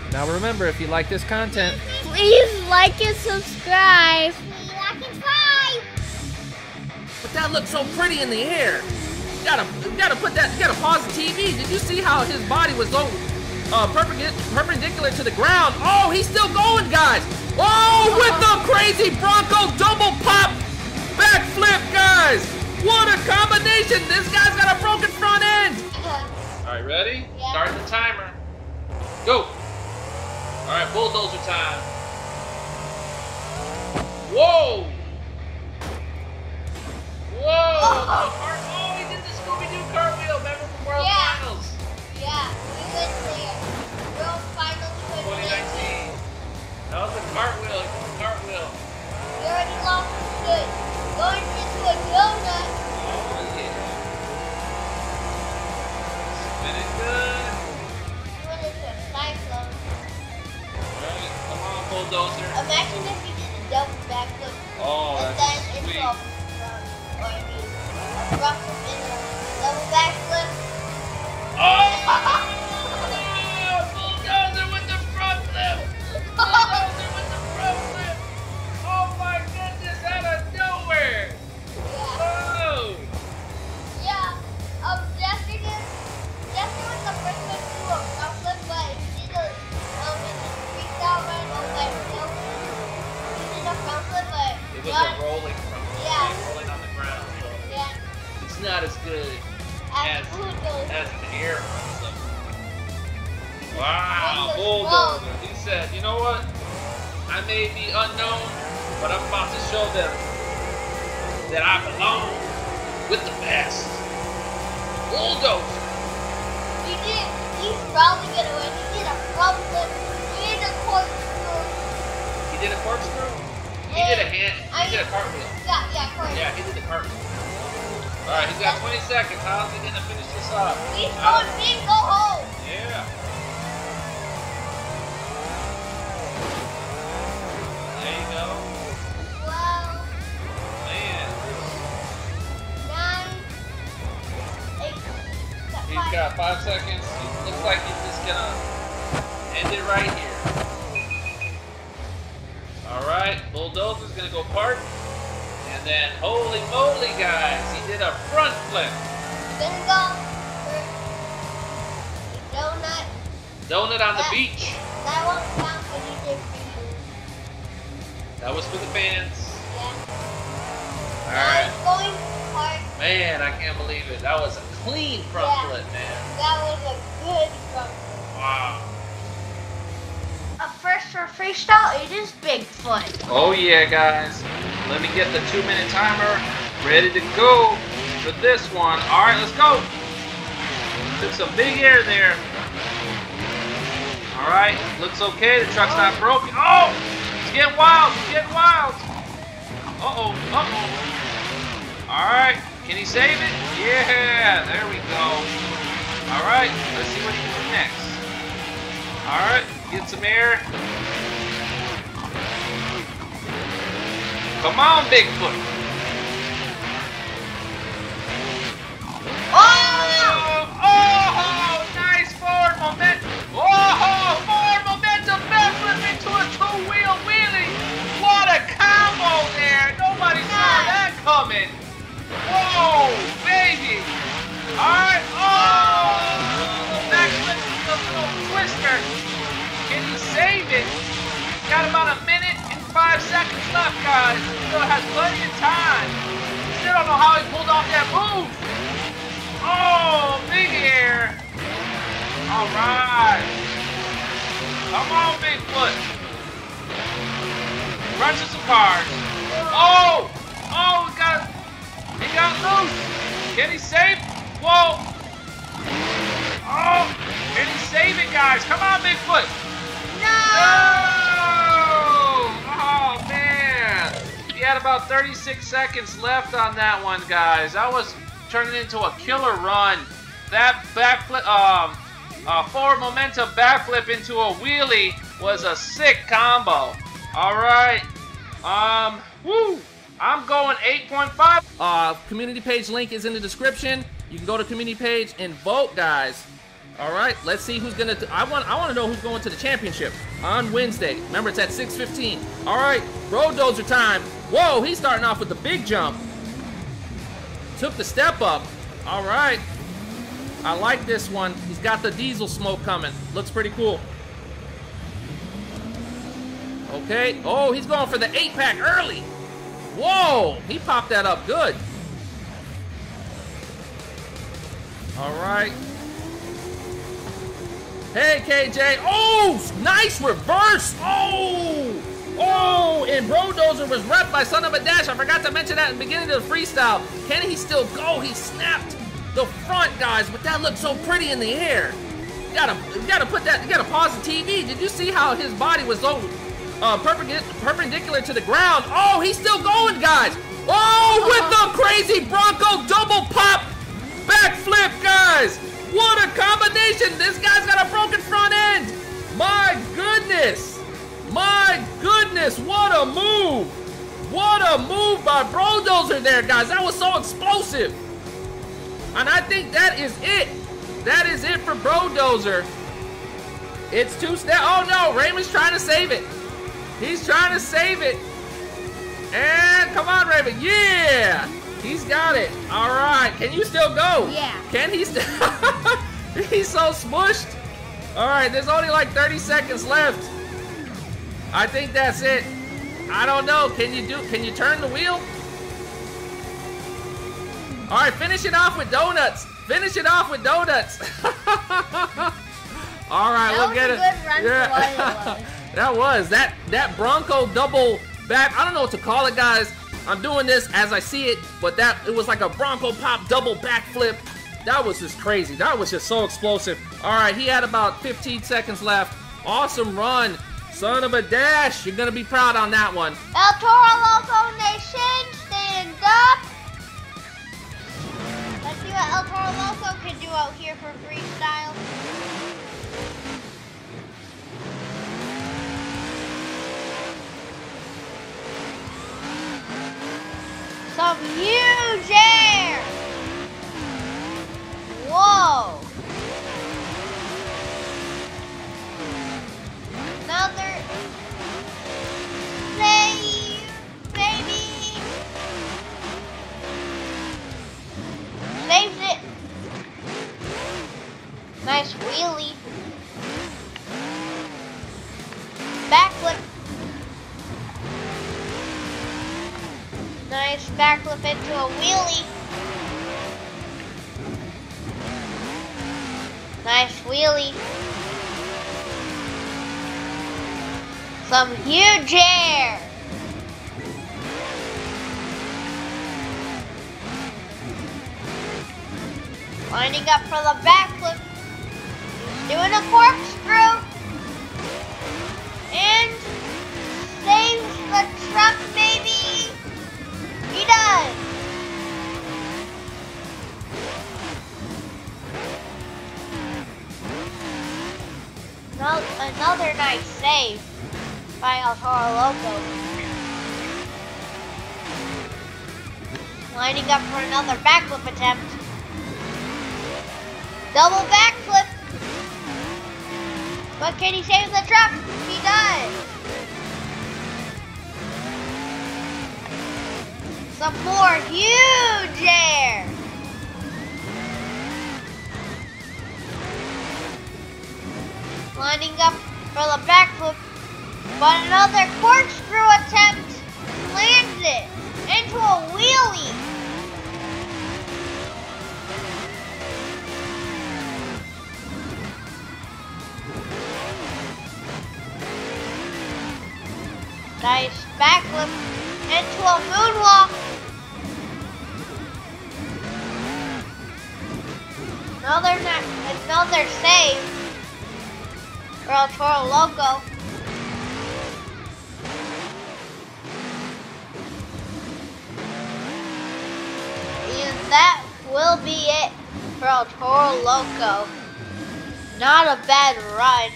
Now remember, if you like this content, please like and subscribe. but that looks so pretty in the air. You gotta put that. You gotta pause the TV. Did you see how his body was so perpendicular to the ground? Oh, he's still going, guys. Oh, with the crazy Bronco double pop backflip, guys. What a combination. This guy's got a broken front end. All right, ready? Yeah. Start the timer. Go. All right, bulldozer time. Whoa. Whoa. Oh, he did the Scooby-Doo cartwheel. Remember from World Finals? Yeah, we went there. World Finals 2019. That was a cartwheel. He did the cartwheel. We already lost good. Going into a donut. Oh, yeah. Spinning good. Going into a cyclone. All right, come on, bulldozer. Imagine if you did a double backflip. Oh, and that's then sweet. into a rough into a double backflip. Oh! Bulldozer with the front flip! Bulldozer with the front flip! Oh my goodness, out of nowhere! Whoa! Yeah, Jesse was the first one to do a front flip, but he did a in the freestyle run over himself. He did a front flip, but It was a rolling front flip. Yeah. Rolling on the ground. So yeah, it's not as good as bulldozer. as an air front flip. Wow, Bulldozer. bulldozer. He said, you know what? I may be unknown, but I'm about to show them that I belong with the best. Bulldozer. He's probably gonna win. He did a front flip. He did a corkscrew. He did a corkscrew? He did a cartwheel. Yeah, corkscrew. Yeah, he did the cartwheel. Alright, he's got 20 seconds. How's he gonna finish this off? He's going big, go home. Yeah. There you go. Well, Man. 9, 8, He's got 5 seconds. He looks like he's just gonna end it right here. Alright, Bulldozer's gonna go park. And then, holy moly, guys, he did a front flip. Gonna go for the donut. Donut on the beach. That won't count what he did for you. That was for the fans. Yeah. Alright. I'm going to park. Man, I can't believe it. That was a clean front flip, man. That was a good front flip. Wow. Up first for freestyle, it is Bigfoot. Oh yeah, guys. Let me get the 2-minute timer ready to go for this one. All right, let's go. Took some big air there. All right, looks okay. The truck's not broken. Oh, it's getting wild. It's getting wild. Uh-oh, uh-oh. All right, can he save it? Yeah, there we go. All right, let's see what he can do next. All right, get some air. Come on, Bigfoot. Oh, nice forward momentum. Oh, forward momentum backflip into a two-wheel wheelie. What a combo there. Nobody saw that coming. Whoa, baby. All right. Oh, backflip with a little twister. Can he save it? Got about a minute and 5 seconds left, guys. Still has plenty of time. Still don't know how he pulled off that move. Oh, big air. All right. Come on, Bigfoot. Run to some cars. Oh, he got loose. Can he save? Whoa. Oh, can he save it, guys? Come on, Bigfoot. No! Oh, man. He had about 36 seconds left on that one, guys. That was turning into a killer run. That backflip, forward momentum backflip into a wheelie was a sick combo. All right. Woo. I'm going 8.5. Community page link is in the description. You can go to community page and vote, guys. All right, let's see who's gonna. I want to know who's going to the championship on Wednesday. Remember, it's at 6:15. All right, Road Dozer time. Whoa, he's starting off with the big jump. Took the step up. All right, I like this one. He's got the diesel smoke coming. Looks pretty cool. Okay. Oh, he's going for the 8-pack early. Whoa, he popped that up good. All right. Hey, KJ. Oh, nice reverse. Oh, and Road Dozer was repped by Son of a Dash. I forgot to mention that in the beginning of the freestyle. Can he still go? He snapped the front, guys, but that looked so pretty in the air. You gotta put that, you gotta pause the TV. Did you see how his body was so perpendicular to the ground? Oh, he's still going, guys. Oh, with the crazy Bronco double pop backflip, guys. What a combination! This guy's got a broken front end! My goodness! My goodness, what a move! What a move by Road Dozer there, guys. That was so explosive. And I think that is it. That is it for Road Dozer. It's 2 steps. Oh no, Raymond's trying to save it. He's trying to save it. And come on, Raymond. Yeah! He's got it. All right. Can you still go? Yeah. Can he still? He's so smushed. All right. There's only like 30 seconds left. I think that's it. I don't know. Can you turn the wheel? All right. Finish it off with donuts. Finish it off with donuts. All right. We'll get it. Yeah. That was that Bronco double back. I don't know what to call it, guys. I'm doing this as I see it, but it was like a Bronco pop double backflip. That was just crazy. That was just so explosive. All right, he had about 15 seconds left. Awesome run. Son of a Dash. You're going to be proud on that one. El Toro Loco Nation, stand up. Let's see what El Toro Loco can do out here for freestyle. Some huge air! Whoa! Another save, baby! Saves it! Nice wheelie. Backflip. Nice backflip into a wheelie. Nice wheelie. Some huge air. Lining up for the backflip. Doing a corkscrew. And saves the truck, baby. He does. Another nice save by El Toro Loco. Lining up for another backflip attempt. Double backflip. But can he save the truck? He does. Some more huge air. Lining up for the backflip, but another corkscrew attempt lands it into a wheelie. Nice backflip into a moonwalk. Another save for El Toro Loco. And that will be it for El Toro Loco. Not a bad run.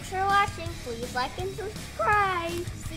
for watching. Please like and subscribe.